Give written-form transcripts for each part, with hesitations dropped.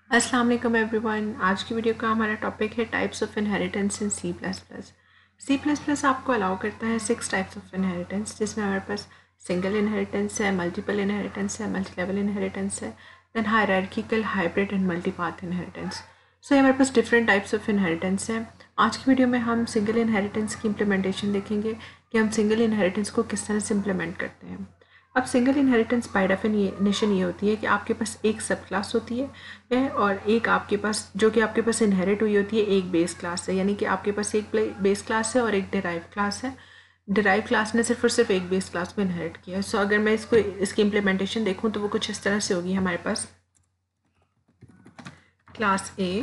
अस्सलाम वालेकुम एवरीवन। आज की वीडियो का हमारा टॉपिक है types of inheritance in C plus plus. C plus plus आपको अलाउ करता है 6 टाइप्स ऑफ इनहेरिटेंस, जिसमें हमारे पास सिंगल इनहेरिटेंस है, मल्टीपल इनहेरिटेंस है, मल्टी लेवल इनहेरिटेंस है, then hierarchical, hybrid and multipath inheritance. So ये हमारे पास डिफरेंट टाइप्स ऑफ इनहेरिटेंस है। आज की वीडियो में हम सिंगल इनहेरिटेंस की इम्प्लीमेंटेशन देखेंगे कि हम सिंगल इनहेरिटेंस को किस तरह से इम्प्लीमेंट करते हैं। अब सिंगल इनहेरिटेंस बाय डेफिनेशन ये होती है कि आपके पास एक सब क्लास होती है और एक आपके पास जो कि आपके पास इनहेरिट हुई होती है एक बेस क्लास से, यानी कि आपके पास एक बेस क्लास है और एक डिराइव क्लास है। डिराइव क्लास ने सिर्फ और सिर्फ एक बेस क्लास को इनहेरिट किया। सो अगर मैं इसकी इम्प्लीमेंटेशन देखूँ तो वो कुछ इस तरह से होगी। हमारे पास क्लास ए,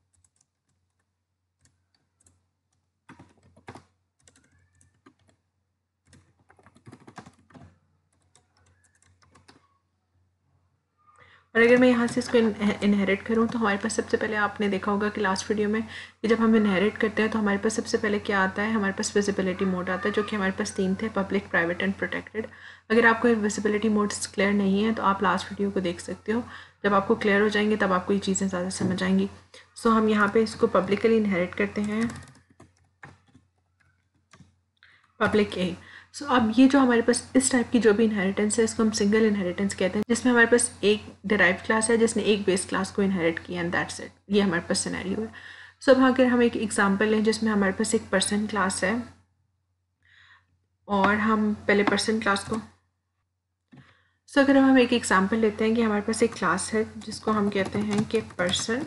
और अगर मैं यहाँ से इसको इनहेरिट करूँ तो हमारे पास सबसे पहले आपने देखा होगा कि लास्ट वीडियो में कि जब हम इनहेरिट करते हैं तो हमारे पास सबसे पहले क्या आता है, हमारे पास विजिबिलिटी मोड आता है, जो कि हमारे पास 3 थे, पब्लिक, प्राइवेट एंड प्रोटेक्टेड। अगर आपको विजिबिलिटी मोड्स क्लियर नहीं है तो आप लास्ट वीडियो को देख सकते हो। जब आपको क्लियर हो जाएंगे तब आपको ये चीज़ें ज़्यादा समझ आएंगी। सो हम यहाँ पर इसको पब्लिकली इनहेरिट करते हैं, पब्लिक ए। सो अब ये जो हमारे पास इस टाइप की जो भी इनहेरिटेंस है इसको हम सिंगल इनहेरिटेंस कहते हैं, जिसमें हमारे पास एक डिराइव क्लास है जिसने एक बेस क्लास को इनहेरिट किया एंड दैट्स इट। ये हमारे पास सिनेरियो है। सो अब अगर हम एक एग्जांपल लें जिसमें हमारे पास एक पर्सन क्लास है और हम पहले पर्सन क्लास को अगर हम एक एग्जांपल लेते हैं कि हमारे पास एक क्लास है जिसको हम कहते हैं कि पर्सन।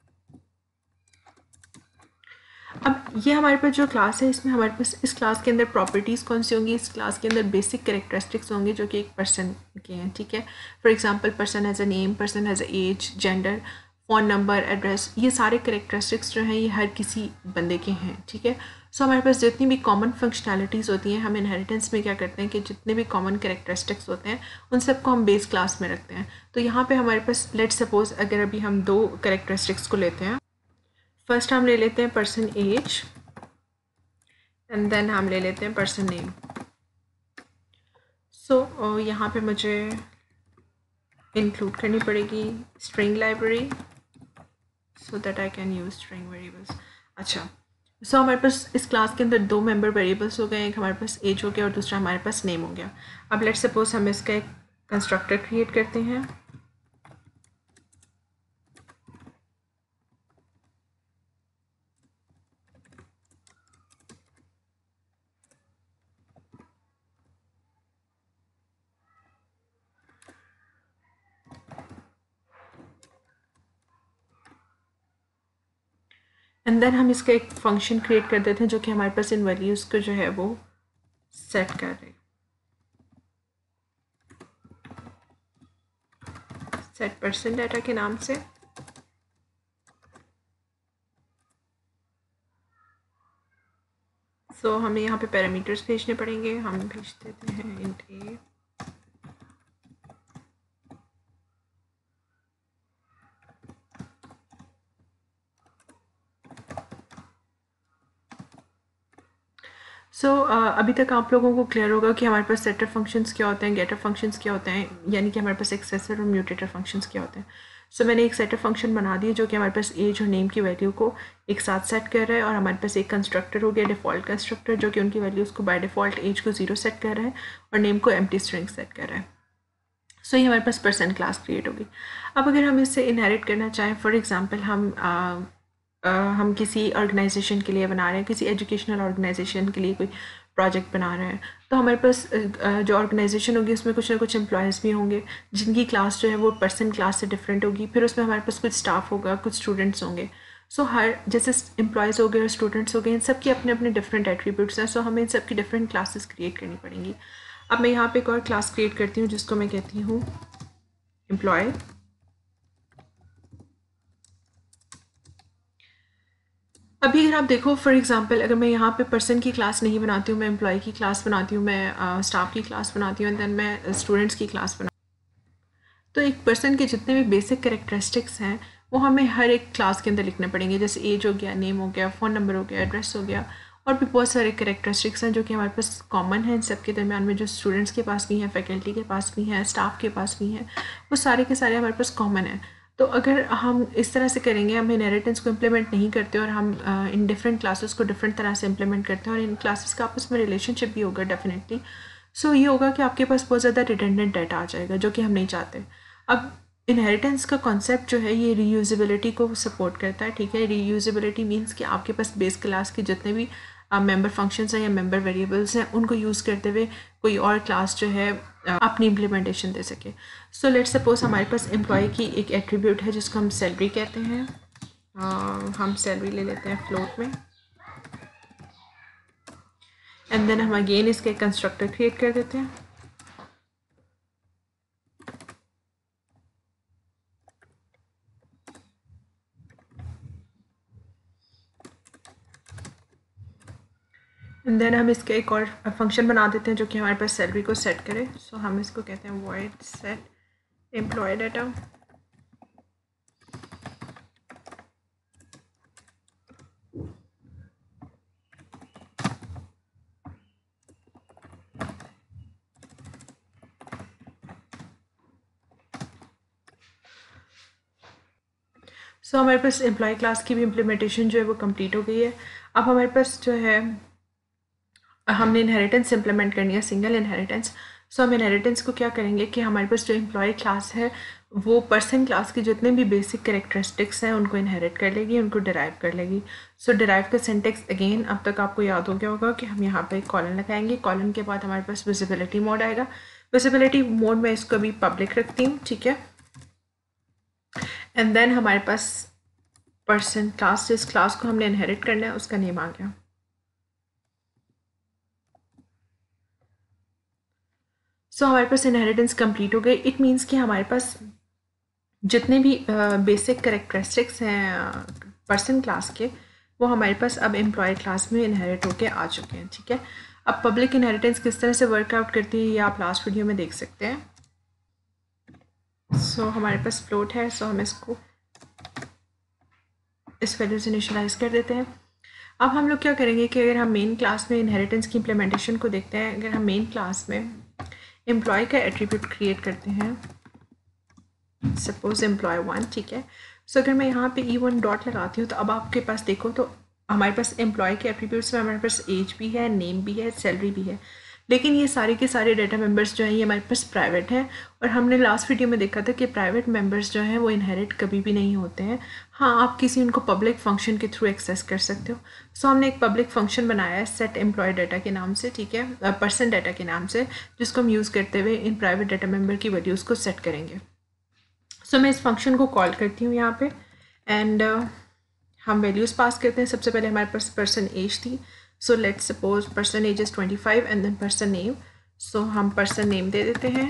अब ये हमारे पास जो क्लास है इसमें हमारे पास इस क्लास के अंदर प्रॉपर्टीज़ कौन सी होंगी, इस क्लास के अंदर बेसिक कैरेक्टरिस्टिक्स होंगे जो कि एक पर्सन के हैं। ठीक है, for example person has a name, person has a age, gender, phone number, address. ये सारे कैरेक्टरिस्टिक्स जो हैं ये हर किसी बंदे के हैं। ठीक है, सो हमारे पास जितनी भी कॉमन फंक्शनैलिटीज़ होती हैं, हम इनहेरिटेंस में क्या करते हैं कि जितने भी कॉमन कैरेक्टरिस्टिक्स होते हैं उन सबको हम बेस क्लास में रखते हैं। तो यहाँ पे हमारे पास लेट सपोज अगर अभी हम 2 कैरेक्टरिस्टिक्स को लेते हैं, फर्स्ट हम ले लेते हैं पर्सन एज एंड देन हम ले लेते हैं पर्सन नेम। सो यहाँ पे मुझे इंक्लूड करनी पड़ेगी string library so that I can use string variables. अच्छा, सो हमारे पास इस क्लास के अंदर 2 मेंबर वेरिएबल्स हो गए, एक हमारे पास एज हो गया और दूसरा हमारे पास नेम हो गया। अब लेट्स सपोज हम इसका एक कंस्ट्रक्टर क्रिएट करते हैं। एंड देन हम इसका एक फंक्शन क्रिएट कर देते हैं जो कि हमारे पास इन वैल्यूज़ को जो है वो सेट कर रहे, सेट पर्सन डाटा के नाम से। सो हमें यहाँ पे पैरामीटर्स भेजने पड़ेंगे। हम भेज देते हैं इंट ए, अभी तक आप लोगों को क्लियर होगा कि हमारे पास सेटर फंक्शंस क्या होते हैं, गेटर फंक्शंस क्या होते हैं, यानी कि हमारे पास एक्सेसर और म्यूटेटर फंक्शंस क्या होते हैं। मैंने एक सेटर फंक्शन बना दिया जो कि हमारे पास एज और नेम की वैल्यू को एक साथ सेट कर रहा है, और हमारे पास एक कंस्ट्रक्टर हो गया डिफ़ॉल्ट कंस्ट्रक्टर जो कि उनकी वैल्यूज़ को बाय डिफ़ॉल्ट एज को 0 सेट कर रहा है और नेम को एम्प्टी स्ट्रिंग सेट कर रहा है। ये हमारे पास पर्सन क्लास क्रिएट होगी। अब अगर हम इससे इनहेरिट करना चाहें, फॉर एग्जांपल हम किसी ऑर्गेनाइजेशन के लिए बना रहे हैं, किसी एजुकेशनल ऑर्गेनाइजेशन के लिए कोई प्रोजेक्ट बना रहे हैं, तो हमारे पास जो ऑर्गेनाइजेशन होगी उसमें कुछ ना कुछ एम्प्लॉयज़ भी होंगे जिनकी क्लास जो है वो पर्सन क्लास से डिफरेंट होगी। फिर उसमें हमारे पास कुछ स्टाफ होगा, कुछ स्टूडेंट्स होंगे। हर जैसे एम्प्लॉयज़ हो गए और स्टूडेंट्स हो गए, इन सब के अपने अपने डिफरेंट एट्रीब्यूट्स हैं। हमें इन सब की डिफरेंट क्लासेस क्रिएट करनी पड़ेंगी। अब मैं यहाँ पे एक और क्लास क्रिएट करती हूँ जिसको मैं कहती हूँ एम्प्लॉय। अभी अगर आप देखो फॉर एग्जांपल, अगर मैं यहाँ पे पर्सन की क्लास नहीं बनाती हूँ, मैं एम्प्लॉय की क्लास बनाती हूँ, मैं स्टाफ की क्लास बनाती हूँ एंड देन मैं स्टूडेंट्स की क्लास बनाती हूँ, तो एक पर्सन के जितने भी बेसिक कैरेक्टरिस्टिक्स हैं वो हमें हर एक क्लास के अंदर लिखने पड़ेंगे। जैसे एज हो गया, नेम हो गया, फ़ोन नंबर हो गया, एड्रेस हो गया, और भी बहुत सारे कैरेक्टरिस्टिक्स हैं जो कि हमारे पास कॉमन हैं इन सब के दरमियान में, जो स्टूडेंट्स के पास भी हैं, फैकल्टी के पास भी हैं, स्टाफ के पास भी हैं, वो सारे के सारे हमारे पास कॉमन हैं। तो अगर हम इस तरह से करेंगे, हम इनहेरिटेंस को इम्प्लीमेंट नहीं करते और हम इन डिफरेंट क्लासेस को डिफरेंट तरह से इम्प्लीमेंट करते हैं और इन क्लासेस का आपस में रिलेशनशिप भी होगा डेफिनेटली, सो ये होगा कि आपके पास बहुत ज़्यादा रिडंडेंट डाटा आ जाएगा, जो कि हम नहीं चाहते। अब इनहेरिटेंस का कॉन्सेप्ट जो है ये रीयूजेबिलिटी को सपोर्ट करता है, ठीक है। रीयूजेबिलिटी मीन्स कि आपके पास बेस क्लास के जितने भी मेंबर फंक्शंस हैं या मेंबर वेरिएबल्स हैं, उनको यूज़ करते हुए कोई और क्लास जो है अपनी इम्प्लीमेंटेशन दे सके। सो लेट्स सपोज हमारे पास एम्प्लॉय की एक एट्रीब्यूट है जिसको हम सैलरी कहते हैं। हम सैलरी ले लेते हैं फ्लोट में, एंड देन हम अगेन इसके कंस्ट्रक्टर क्रिएट कर देते हैं। एंड देन हम इसके एक और फंक्शन बना देते हैं जो कि हमारे पास सैलरी को सेट करे। सो हम इसको कहते हैं void set employ data. So हमारे पास एम्प्लॉय क्लास की भी इम्प्लीमेंटेशन जो है वो कंप्लीट हो गई है। अब हमारे पास जो है हमने इनहेरिटेंस इम्प्लीमेंट करनी है, सिंगल इनहेरिटेंस। सो हम इनहेरिटेंस को क्या करेंगे कि हमारे पास जो एम्प्लॉय क्लास है वो पर्सन क्लास की जितने भी बेसिक कैरेक्टरिस्टिक्स हैं उनको इनहेरिट कर लेगी, उनको डिराइव कर लेगी। सो डिराइव का सिंटेक्स अगेन अब तक आपको याद हो गया होगा कि हम यहाँ पे कॉलन लगाएंगे। कॉलन के बाद हमारे पास विजिबिलिटी मोड आएगा। विजिबिलिटी मोड में इसको भी पब्लिक रखती हूँ, ठीक है। एंड देन हमारे पास पर्सन क्लास, जिस क्लास को हमने इनहेरिट करना है उसका नेम आ गया। सो हमारे पास इनहेरिटेंस कंप्लीट हो गई। इट मीन्स कि हमारे पास जितने भी बेसिक कैरेक्टरिस्टिक्स हैं पर्सन क्लास के, वो हमारे पास अब एम्प्लॉय क्लास में इनहेरिट होके आ चुके हैं, ठीक है। अब पब्लिक इनहेरिटेंस किस तरह से वर्कआउट करती है ये आप लास्ट वीडियो में देख सकते हैं। सो हमारे पास फ्लोट है, सो हम इसको इस वैल्यू से इनिशियलाइज कर देते हैं। अब हम लोग क्या करेंगे कि अगर हम मेन क्लास में इनहेरिटेंस की इम्प्लीमेंटेशन को देखते हैं, अगर हम मेन क्लास में एम्प्लॉय का एट्रीब्यूट क्रिएट करते हैं, सपोज एम्प्लॉय 1, ठीक है। सो अगर मैं यहाँ पे E1 डॉट लगाती हूँ तो अब आपके पास देखो तो हमारे पास एम्प्लॉय के एट्रीब्यूट्स में हमारे पास एज भी है, नेम भी है, सैलरी भी है, लेकिन ये सारे के सारे डाटा मेंबर्स जो हैं ये हमारे पास प्राइवेट हैं। और हमने लास्ट वीडियो में देखा था कि प्राइवेट मेंबर्स जो हैं वो इनहेरिट कभी भी नहीं होते हैं। हाँ, आप किसी उनको पब्लिक फंक्शन के थ्रू एक्सेस कर सकते हो। सो हमने एक पब्लिक फंक्शन बनाया है सेट एम्प्लॉय डाटा के नाम से, ठीक है, पर्सन डाटा के नाम से, जिसको हम यूज़ करते हुए इन प्राइवेट डाटा मेंबर की वैल्यूज़ को सेट करेंगे। सो मैं इस फंक्शन को कॉल करती हूँ यहाँ पे, एंड हम वैल्यूज़ पास करते हैं। सबसे पहले हमारे पास पर्सन एज थी, so let's suppose person age is 25 and then person name. So हम पर्सन नेम दे देते हैं।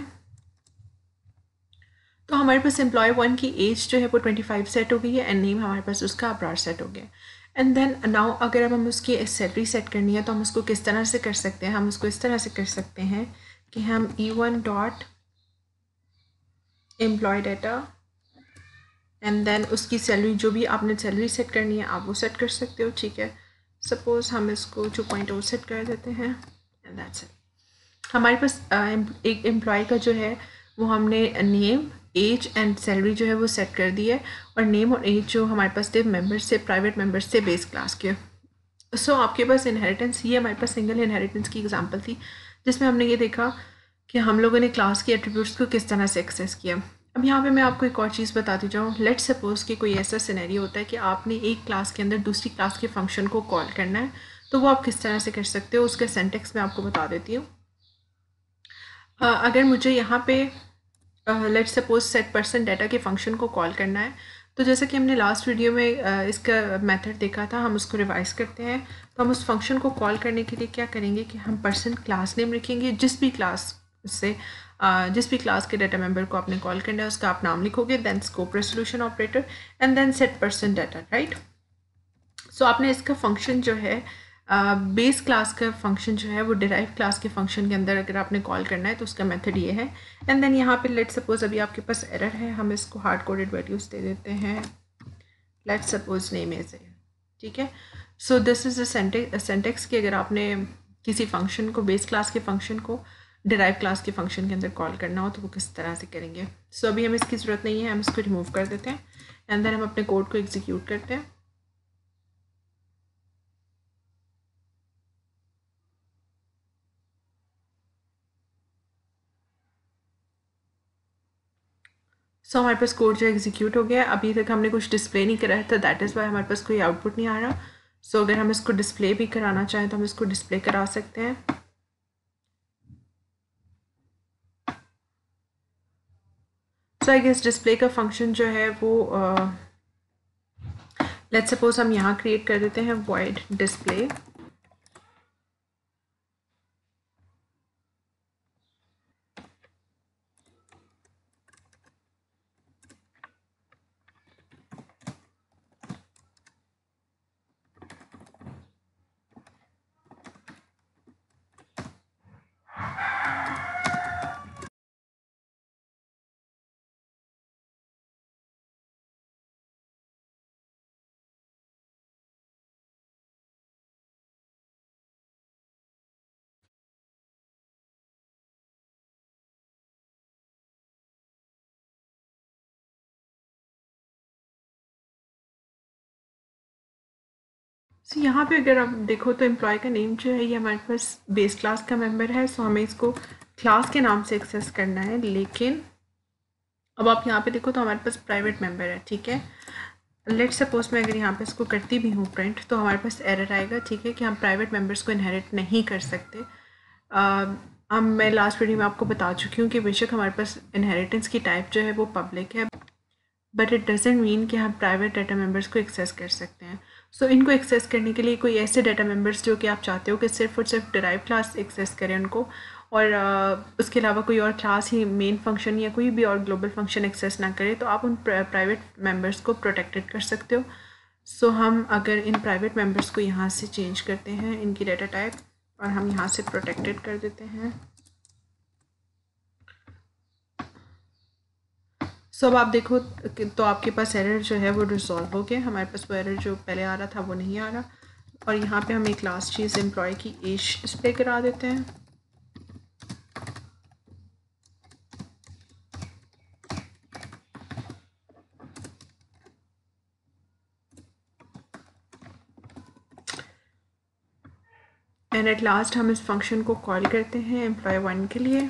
तो हमारे पास एम्प्लॉय 1 की एज जो है वो 25 सेट हो गई है एंड नेम हमारे पास उसका अब्रार सेट हो गया। एंड देन नाउ अगर अब हम उसकी सैलरी सेट करनी है तो हम उसको किस तरह से कर सकते हैं? हम उसको इस तरह से कर सकते हैं कि हम E1 dot employ data and then उसकी सैलरी, जो भी आपने सैलरी सेट करनी है आप वो सेट कर सकते हो, ठीक है। सपोज हम इसको 2.0 सेट कर देते हैं एंड दैट्स इट। हमारे पास एक एम्प्लॉय का जो है वो हमने नेम, एज एंड सैलरी जो है वो सेट कर दी है, और नेम और एज जो हमारे पास थे मेंबर्स से, प्राइवेट मेंबर्स से बेस क्लास के। सो आपके पास इनहेरिटेंस, ये हमारे पास सिंगल इनहेरिटेंस की एग्जांपल थी जिसमें हमने ये देखा कि हम लोगों ने क्लास के एट्रीब्यूट्स को किस तरह से एक्सेस किया। अब यहाँ पे मैं आपको एक और चीज़ बताती जाऊँ। लेट्स सपोज कि कोई ऐसा सिनेरियो होता है कि आपने एक क्लास के अंदर दूसरी क्लास के फंक्शन को कॉल करना है, तो वो आप किस तरह से कर सकते हो उसका सिंटेक्स मैं आपको बता देती हूँ। अगर मुझे यहाँ पे let's suppose set person data के फंक्शन को कॉल करना है, तो जैसे कि हमने लास्ट वीडियो में इसका मेथड देखा था, हम उसको रिवाइज करते हैं। तो हम उस फंक्शन को कॉल करने के लिए क्या करेंगे कि हम पर्सन क्लास नेम लिखेंगे, जिस भी क्लास के डाटा मेंबर को आपने कॉल करना है उसका आप नाम लिखोगे, then scope resolution operator and then set person data, right. So आपने इसका फंक्शन जो है बेस क्लास का फंक्शन जो है वो डिराइव क्लास के फंक्शन के अंदर अगर आपने कॉल करना है तो उसका मेथड ये है। एंड देन यहाँ पे लेट्स सपोज अभी आपके पास एरर है, हम इसको हार्ड कोडेड वैल्यूज दे देते हैं। लेट्स सपोज नेम इज है, ठीक है। So this is a syntax कि अगर आपने किसी फंक्शन को, बेस क्लास के फंक्शन को डिराइव क्लास के फंक्शन के अंदर कॉल करना हो तो वो किस तरह से करेंगे। सो अभी हमें इसकी ज़रूरत नहीं है, हम इसको रिमूव कर देते हैं एंड देन हम अपने कोड को एग्जीक्यूट करते हैं। सो हमारे पास कोड जो एग्जीक्यूट हो गया। अभी तक हमने कुछ डिस्प्ले नहीं करा था, दैट इज़ वाई हमारे पास कोई आउटपुट नहीं आ रहा। सो अगर हम इसको डिस्प्ले भी कराना चाहें तो हम इसको डिस्प्ले करा सकते हैं। सो आई गेस डिस्प्ले का फंक्शन जो है वो लेट्स सपोज हम यहाँ क्रिएट कर देते हैं void display। सो यहाँ पे अगर आप देखो तो एम्प्लॉय का नेम जो है ये हमारे पास बेस क्लास का मेंबर है। सो हमें इसको क्लास के नाम से एक्सेस करना है, लेकिन अब आप यहाँ पे देखो तो हमारे पास प्राइवेट मेंबर है, ठीक है। लेट सपोज मैं अगर यहाँ पे इसको करती भी हूँ प्रिंट तो हमारे पास एरर आएगा, ठीक है, कि हम प्राइवेट मेंबर्स को इनहेरिट नहीं कर सकते। अब मैं लास्ट वीडियो में आपको बता चुकी हूँ कि बेशक हमारे पास इनहेरिटेंस की टाइप जो है वो पब्लिक है, बट इट डजेंट मीन कि हम प्राइवेट डाटा मेंबर्स को एक्सेस कर सकते हैं। सो इनको एक्सेस करने के लिए कोई ऐसे डाटा मेंबर्स जो कि आप चाहते हो कि सिर्फ और सिर्फ डिराइव क्लास एक्सेस करें उनको, और उसके अलावा कोई और क्लास ही मेन फंक्शन या कोई भी और ग्लोबल फंक्शन एक्सेस ना करे, तो आप उन प्राइवेट मेंबर्स को प्रोटेक्टेड कर सकते हो। सो हम अगर इन प्राइवेट मेंबर्स को यहाँ से चेंज करते हैं इनकी डाटा टाइप, और हम यहाँ से प्रोटेक्टेड कर देते हैं। सो अब आप देखो तो आपके पास एरर जो है वो रिजॉल्व हो गया, हमारे पास वो एरर जो पहले आ रहा था वो नहीं आ रहा। और यहाँ पे हम एक लास्ट चीज़ एम्प्लॉय की एज डिस्प्ले करा देते हैं। एंड एट लास्ट हम इस फंक्शन को कॉल करते हैं एम्प्लॉय 1 के लिए।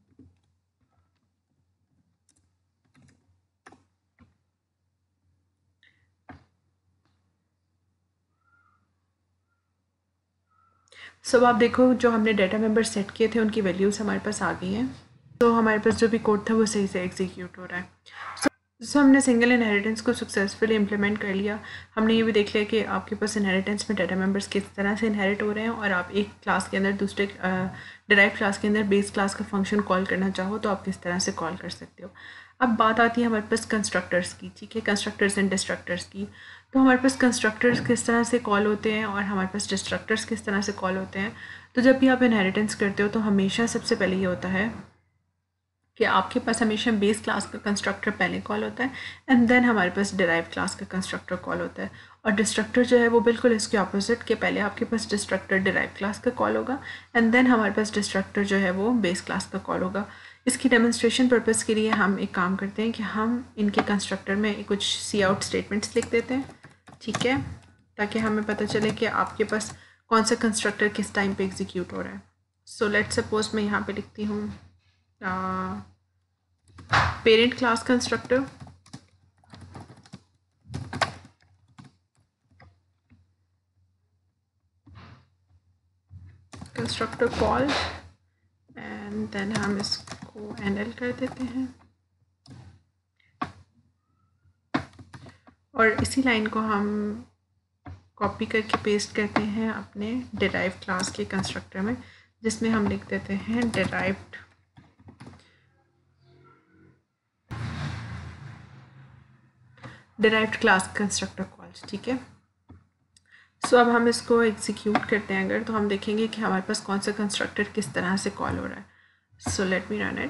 सब आप देखो जो हमने डाटा मेंबर सेट किए थे उनकी वैल्यूज़ हमारे पास आ गई हैं, तो हमारे पास जो भी कोड था वो सही से एग्जीक्यूट हो रहा है। सो हमने सिंगल इनहेरिटेंस को सक्सेसफुली इम्प्लीमेंट कर लिया। हमने ये भी देख लिया कि आपके पास इनहेरिटेंस में डाटा मेंबर्स किस तरह से इनहेरिट हो रहे हैं, और आप एक क्लास के अंदर दूसरे डिराइव क्लास के अंदर बेस क्लास का फंक्शन कॉल करना चाहो तो आप किस तरह से कॉल कर सकते हो। अब बात आती है हमारे पास कंस्ट्रक्टर्स की, ठीक है, कंस्ट्रक्टर्स एंड डिस्ट्रक्टर्स की। तो हमारे पास कंस्ट्रक्टर्स किस तरह से कॉल होते हैं और हमारे पास डिस्ट्रक्टर्स किस तरह से कॉल होते हैं। तो जब भी आप इनहेरिटेंस करते हो तो हमेशा सबसे पहले ये होता है कि आपके पास हमेशा बेस क्लास का कंस्ट्रक्टर पहले कॉल होता है एंड देन हमारे पास डिराइव क्लास का कंस्ट्रक्टर कॉल होता है। और डिस्ट्रक्टर जो है वो बिल्कुल इसके ऑपोजिट, के पहले आपके पास डिस्ट्रक्टर डिराइव क्लास का कॉल होगा एंड देन हमारे पास डिस्ट्रक्टर जो है वो बेस क्लास का कॉल होगा। इसकी डेमोन्स्ट्रेशन पर्पज़ के लिए हम एक काम करते हैं कि हम इनके कंस्ट्रक्टर में कुछ सी आउट स्टेटमेंट्स लिख देते हैं, ठीक है, ताकि हमें पता चले कि आपके पास कौन सा कंस्ट्रक्टर किस टाइम पे एग्जीक्यूट हो रहा है। सो लेट सपोज मैं यहाँ पे लिखती हूँ parent class constructor, constructor call and then हम इसको एनएल कर देते हैं और इसी लाइन को हम कॉपी करके पेस्ट करते हैं अपने डिराइव क्लास के कंस्ट्रक्टर में, जिसमें हम लिख देते हैं डिराइव्ड क्लास कंस्ट्रक्टर कॉल्स, ठीक है। सो अब हम इसको एग्जीक्यूट करते हैं अगर, तो हम देखेंगे कि हमारे पास कौन सा कंस्ट्रक्टर किस तरह से कॉल हो रहा है। So let me run it.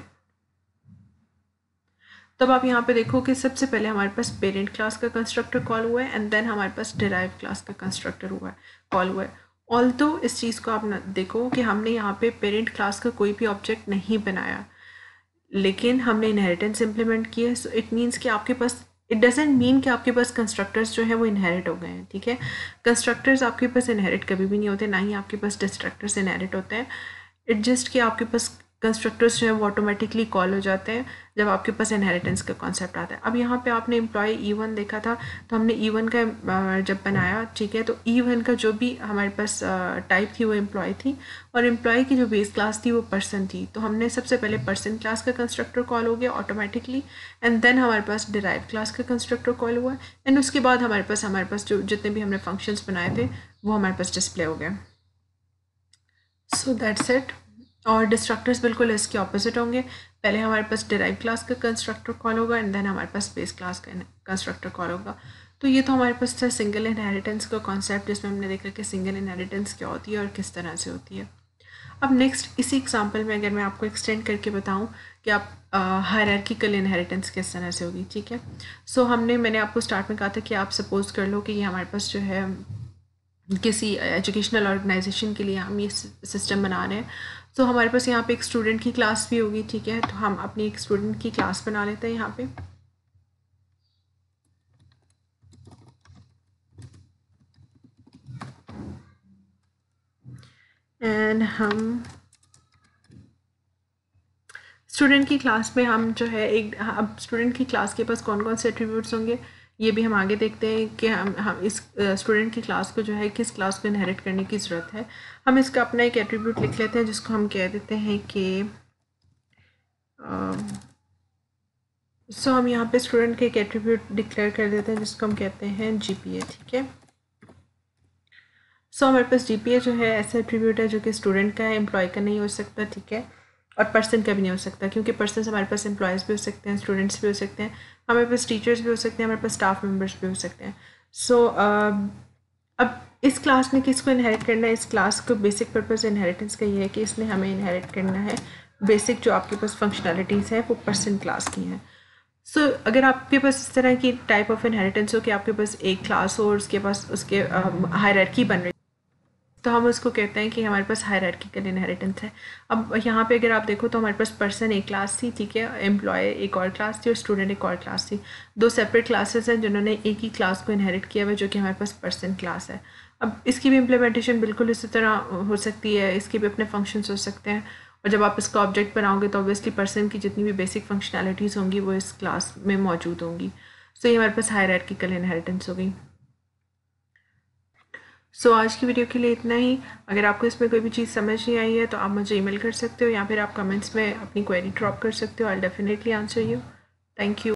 तब आप यहाँ पे देखो कि सबसे पहले हमारे पास पेरेंट क्लास का कंस्ट्रक्टर कॉल हुआ है एंड देन हमारे पास डिराइव क्लास का कंस्ट्रक्टर हुआ है कॉल हुआ है। ऑल्दो इस चीज़ को आप ना देखो कि हमने यहाँ पे पेरेंट क्लास का कोई भी ऑब्जेक्ट नहीं बनाया, लेकिन हमने इनहेरिटेंस इम्प्लीमेंट की है। सो इट मीन्स कि आपके पास, इट डजेंट मीन कि आपके पास कंस्ट्रक्टर्स जो है वो इनहेरिट हो गए हैं, ठीक है। कंस्ट्रक्टर्स आपके पास इनहेरिट कभी भी नहीं होते, ना ही आपके पास डिस्ट्रक्टर्स इनहेरिट होते हैं। इट जस्ट कि आपके पास कंस्ट्रक्टर्स जो है वो ऑटोमेटिकली कॉल हो जाते हैं जब आपके पास इनहेरिटेंस का कॉन्सेप्ट आता है। अब यहाँ पे आपने एम्प्लॉय E1 देखा था, तो हमने E1 का जब बनाया, ठीक है, तो E1 का जो भी हमारे पास टाइप थी वो एम्प्लॉय थी, और एम्प्लॉय की जो बेस क्लास थी वो पर्सन थी। तो हमने सबसे पहले पर्सन क्लास का कंस्ट्रक्टर कॉल हो गया ऑटोमेटिकली, एंड देन हमारे पास डिराइव क्लास का कंस्ट्रक्टर कॉल हुआ, एंड उसके बाद हमारे पास जो जितने भी हमने फंक्शंस बनाए थे वो हमारे पास डिस्प्ले हो गए। So that's it. और डिस्ट्रक्टर्स बिल्कुल इसके ऑपोजिट होंगे, पहले हमारे पास डिराइव क्लास का कंस्ट्रक्टर कॉल होगा एंड देन हमारे पास बेस क्लास का कंस्ट्रक्टर कॉल होगा। तो ये तो हमारे पास था सिंगल इनहेरिटेंस का कॉन्सेप्ट, जिसमें हमने देखा कि सिंगल इनहेरिटेंस क्या होती है और किस तरह से होती है। अब नेक्स्ट इसी एग्जांपल में अगर मैं आपको एक्सटेंड करके बताऊं कि आप हायरार्किकल इनहेरिटेंस किस तरह से होगी, ठीक है। सो मैंने आपको स्टार्ट में कहा था कि आप सपोज कर लो कि ये हमारे पास जो है किसी एजुकेशनल ऑर्गेनाइजेशन के लिए हम ये सिस्टम बना रहे हैं। तो हमारे पास यहाँ पे एक स्टूडेंट की क्लास भी होगी, ठीक है। तो हम अपनी एक स्टूडेंट की क्लास बना लेते हैं यहाँ पे, एंड हम स्टूडेंट की क्लास में हम जो है एक, अब स्टूडेंट की क्लास के पास कौन कौन से एट्रीब्यूट्स होंगे ये भी हम आगे देखते हैं कि हम इस स्टूडेंट की क्लास को जो है किस क्लास को इनहेरिट करने की ज़रूरत है। हम इसका अपना एक एट्रीब्यूट लिख लेते हैं जिसको हम कह देते हैं कि हम यहाँ पे स्टूडेंट के एक एट्रीब्यूट डिक्लेयर कर देते हैं जिसको हम कहते हैं GPA, ठीक है। हमारे पास GPA जो है ऐसा एट्रीब्यूट है जो कि स्टूडेंट का है, एम्प्लॉय का नहीं हो सकता, ठीक है, और पर्सन का भी नहीं हो सकता, क्योंकि पर्सन हमारे पास एम्प्लॉयज़ भी हो सकते हैं, स्टूडेंट्स भी हो सकते हैं, हमारे पास टीचर्स भी हो सकते हैं, हमारे पास स्टाफ मेम्बर्स भी हो सकते हैं। अब इस क्लास में किसको इनहेरिट करना है, इस क्लास को बेसिक पर्पज़ इनहेरिटेंस का ये है कि इसने हमें इनहेरिट करना है बेसिक जो आपके पास फंक्शनैलिटीज़ हैं वो पर्सन क्लास की हैं। अगर आपके पास इस तरह की टाइप ऑफ इनहेरिटेंस हो कि आपके पास एक क्लास हो और उसके पास उसके हायरार्की बन रही, तो हम उसको कहते हैं कि हमारे पास हायरार्किकल इनहेरिटेंस है। अब यहाँ पे अगर आप देखो तो हमारे पास पर्सन एक क्लास थी, ठीक है, एम्प्लॉय एक और क्लास थी और स्टूडेंट एक और क्लास थी। दो सेपरेट क्लासेस हैं जिन्होंने एक ही क्लास को इनहेरिट किया हुआ जो कि हमारे पास पर्सन क्लास है। अब इसकी भी इम्प्लीमेंटेशन बिल्कुल इसी तरह हो सकती है, इसके भी अपने फंक्शंस हो सकते हैं, और जब आप इसका ऑब्जेक्ट बनाओगे तो ऑब्वियसली पर्सन की जितनी भी बेसिक फंक्शनैलिटीज़ होंगी वो इस क्लास में मौजूद होंगी। ये हमारे पास हायरार्किकल इनहेरिटेंस हो गई। आज की वीडियो के लिए इतना ही। अगर आपको इसमें कोई भी चीज़ समझ नहीं आई है तो आप मुझे ईमेल कर सकते हो या फिर आप कमेंट्स में अपनी क्वेरी ड्रॉप कर सकते हो। I will definitely answer you. Thank you.